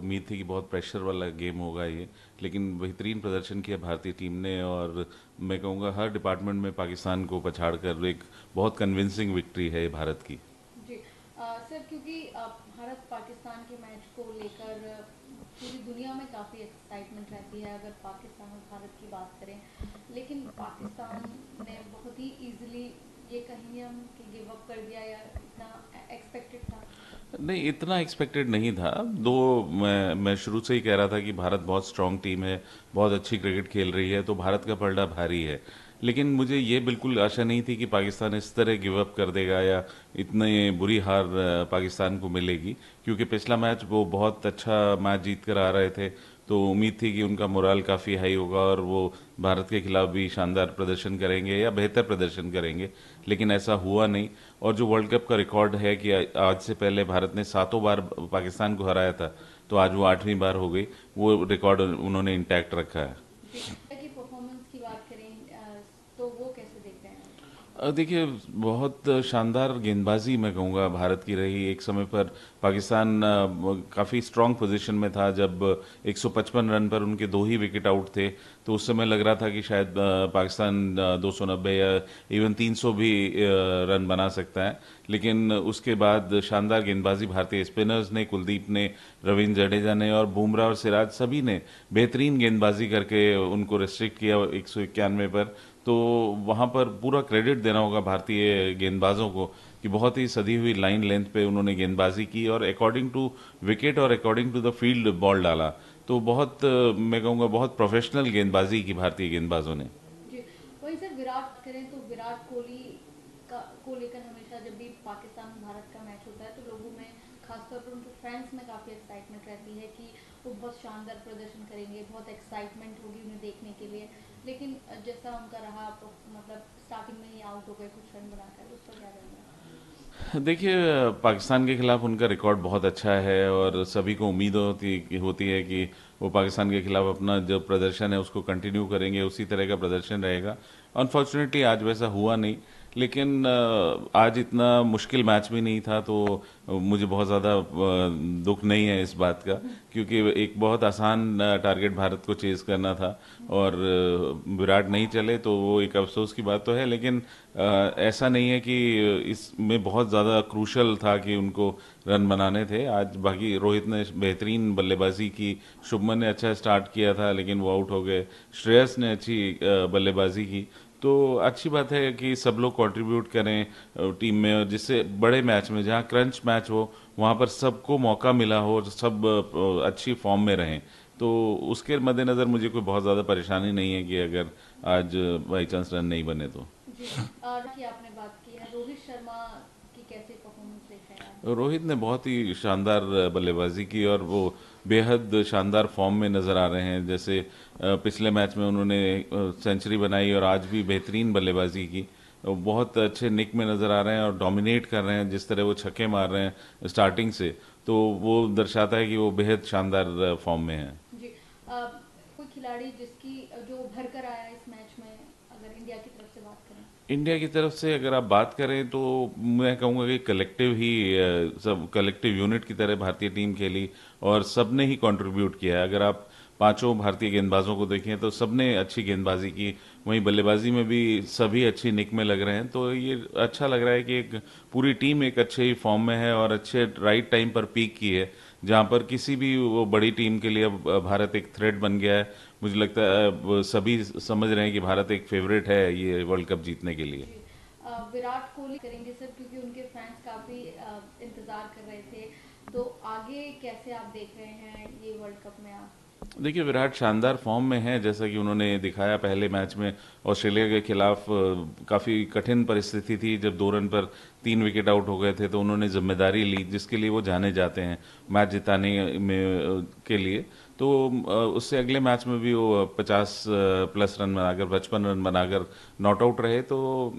उम्मीद थी कि बहुत प्रेशर वाला गेम होगा ये, लेकिन बेहतरीन प्रदर्शन किया भारतीय टीम ने और मैं कहूँगा हर डिपार्टमेंट में पाकिस्तान को पछाड़ कर एक बहुत कन्विंसिंग विक्ट्री है ये भारत की। जी। सर, क्योंकि भारत पाकिस्तान के मैच को लेकर पूरी दुनिया में काफ़ी एक्साइटमेंट रहती है अगर पाकिस्तान और भारत की बात करें, लेकिन पाकिस्तान ने बहुत ही इजीली ये कहेंगे हम कि गिव अप कर दिया, या इतना एक्सपेक्टेड था? नहीं, इतना एक्सपेक्टेड नहीं था। दो मैं शुरू से ही कह रहा था कि भारत बहुत स्ट्रांग टीम है, बहुत अच्छी क्रिकेट खेल रही है, तो भारत का पलड़ा भारी है। लेकिन मुझे ये बिल्कुल आशा नहीं थी कि पाकिस्तान इस तरह गिव अप कर देगा या इतनी बुरी हार पाकिस्तान को मिलेगी, क्योंकि पिछला मैच वो बहुत अच्छा मैच जीत कर आ रहे थे, तो उम्मीद थी कि उनका मोराल काफ़ी हाई होगा और वो भारत के खिलाफ भी शानदार प्रदर्शन करेंगे या बेहतर प्रदर्शन करेंगे। लेकिन ऐसा हुआ नहीं। और जो वर्ल्ड कप का रिकॉर्ड है कि आज से पहले भारत ने 7 बार पाकिस्तान को हराया था, तो आज वो 8वीं बार हो गई, वो रिकॉर्ड उन्होंने इंटैक्ट रखा है। जी। की परफॉर्मेंस की बात करें तो वो कैसे देखते हैं आप? देखिए, बहुत शानदार गेंदबाजी मैं कहूँगा भारत की रही। एक समय पर पाकिस्तान काफ़ी स्ट्रांग पोजीशन में था जब 155 रन पर उनके 2 ही विकेट आउट थे, तो उस समय लग रहा था कि शायद पाकिस्तान 290 या इवन 300 भी रन बना सकता है। लेकिन उसके बाद शानदार गेंदबाजी भारतीय स्पिनर्स ने, कुलदीप ने, रविंद्र जडेजा ने और बुमराह और सिराज सभी ने बेहतरीन गेंदबाजी करके उनको रेस्ट्रिक्ट किया 191 पर। तो वहां पर पूरा क्रेडिट देना होगा भारतीय गेंदबाजों को कि बहुत ही सदी हुई लाइन लेंथ पे उन्होंने गेंदबाजी की और अकॉर्डिंग टू विकेट और according to the field ball डाला। तो बहुत मैं कहूँगा बहुत प्रोफेशनल गेंदबाजी की भारतीय गेंदबाजों ने। जी। वहीं सर, विराट करें तो विराट कोहली का को लेकर हमेशा जब भी पाकिस्तान भारत का मैच होता है तो लोगों में, खासतौर पर उनके फैंस में काफ़ी एक्साइटमेंट रहती है कि वो बहुत शानदार प्रदर्शन करेंगे, बहुत एक्साइटमेंट होगी उन्हें देखने के लिए। लेकिन जैसा उनका रहा, मतलब स्टार्टिंग में ही आउट हो गए कुछ रन बनाकर, उस पर क्या कहना है? देखिए, पाकिस्तान के खिलाफ उनका रिकॉर्ड बहुत अच्छा है और सभी को उम्मीद होती है कि वो पाकिस्तान के खिलाफ अपना जो प्रदर्शन है उसको कंटिन्यू करेंगे, उसी तरह का प्रदर्शन रहेगा। अनफॉर्चुनेटली आज वैसा हुआ नहीं, लेकिन आज इतना मुश्किल मैच भी नहीं था, तो मुझे बहुत ज़्यादा दुख नहीं है इस बात का, क्योंकि एक बहुत आसान टारगेट भारत को चेज करना था और विराट नहीं चले तो वो एक अफसोस की बात तो है। लेकिन ऐसा नहीं है कि इसमें बहुत ज़्यादा क्रूशल था कि उनको रन बनाने थे। आज बाकी रोहित ने बेहतरीन बल्लेबाजी की, शुभमन ने अच्छा स्टार्ट किया था लेकिन वो आउट हो गए, श्रेयस ने अच्छी बल्लेबाजी की। तो अच्छी बात है कि सब लोग कंट्रीब्यूट करें टीम में, और जिससे बड़े मैच में जहाँ क्रंच मैच हो वहाँ पर सबको मौका मिला हो, सब अच्छी फॉर्म में रहें। तो उसके मद्देनज़र मुझे कोई बहुत ज़्यादा परेशानी नहीं है कि अगर आज बाई चांस रन नहीं बने तो। जी। की आपने बात की है, रोहित शर्मा की कैसे परफॉर्मेंस देख रहे हैं आप? रोहित ने बहुत ही शानदार बल्लेबाजी की और वो बेहद शानदार फॉर्म में नज़र आ रहे हैं। जैसे पिछले मैच में उन्होंने सेंचुरी बनाई और आज भी बेहतरीन बल्लेबाजी की। बहुत अच्छे निक में नज़र आ रहे हैं और डोमिनेट कर रहे हैं, जिस तरह वो छक्के मार रहे हैं स्टार्टिंग से, तो वो दर्शाता है कि वो बेहद शानदार फॉर्म में है। जी। कोई खिलाड़ी जिसकी जो उभर कर आया इस मैच में, अगर इंडिया की तरफ से बात करें? इंडिया की तरफ से अगर आप बात करें तो मैं कहूँगा कि कलेक्टिव ही सब कलेक्टिव यूनिट की तरह भारतीय टीम खेली और सबने ही कंट्रीब्यूट किया है। अगर आप पांचों भारतीय गेंदबाजों को देखें तो सबने अच्छी गेंदबाजी की, वहीं बल्लेबाजी में भी सभी अच्छी निक में लग रहे हैं, तो ये अच्छा लग रहा है कि एक पूरी टीम एक अच्छे ही फॉर्म में है और अच्छे राइट टाइम पर पीक की है, जहां पर किसी भी वो बड़ी टीम के लिए अब भारत एक थ्रेट बन गया है। मुझे लगता है अब सभी समझ रहे हैं कि भारत एक फेवरेट है ये वर्ल्ड कप जीतने के लिए। जी। विराट कोहली करेंगे सर, क्योंकि उनके फैंस काफ़ी इंतज़ार कर रहे थे, तो आगे कैसे आप देख रहे हैं ये वर्ल्ड कप में आप? देखिए, विराट शानदार फॉर्म में है, जैसा कि उन्होंने दिखाया पहले मैच में ऑस्ट्रेलिया के खिलाफ। काफ़ी कठिन परिस्थिति थी जब 2 रन पर 3 विकेट आउट हो गए थे, तो उन्होंने जिम्मेदारी ली जिसके लिए वो जाने जाते हैं मैच जिताने में के लिए। तो उससे अगले मैच में भी वो 50+ रन बनाकर, 55 रन बनाकर नॉट आउट रहे, तो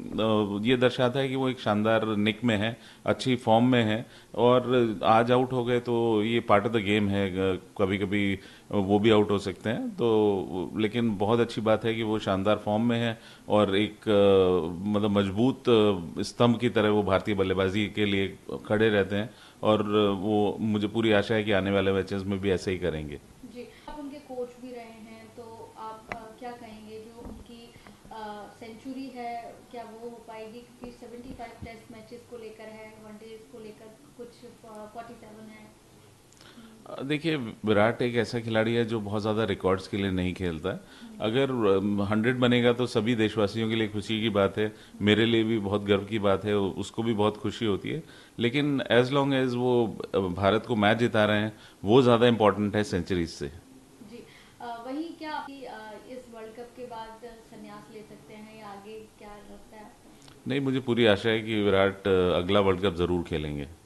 ये दर्शाता है कि वो एक शानदार निक में है, अच्छी फॉर्म में है। और आज आउट हो गए तो ये पार्ट ऑफ द गेम है, कभी कभी वो भी आउट हो सकते हैं, तो लेकिन बहुत अच्छी बात है कि वो शानदार फॉर्म में है और एक मतलब मजबूत स्तंभ की तरह वो भारतीय बल्लेबाजी के लिए खड़े रहते हैं, और वो मुझे पूरी आशा है कि आने वाले मैचेस में भी ऐसे ही करेंगे। जी, आप उनके कोच भी रहे हैं, तो आप क्या कहेंगे जो उनकी सेंचुरी है, क्या वो हो पाएगी? क्योंकि 75 टेस्ट मैचेस को लेकर है, वनडेज को लेकर कुछ 47 है। देखिए, विराट एक ऐसा खिलाड़ी है जो बहुत ज़्यादा रिकॉर्ड्स के लिए नहीं खेलता है। अगर 100 बनेगा तो सभी देशवासियों के लिए खुशी की बात है, मेरे लिए भी बहुत गर्व की बात है, उसको भी बहुत खुशी होती है। लेकिन एज लॉन्ग एज वो भारत को मैच जिता रहे हैं, वो ज़्यादा इम्पोर्टेंट है सेंचुरीज से। जी, वही क्या आपकी इस वर्ल्ड कप के बाद संन्यास ले सकते हैं या आगे क्या लगता है आपको? नहीं, मुझे पूरी आशा है कि विराट अगला वर्ल्ड कप ज़रूर खेलेंगे।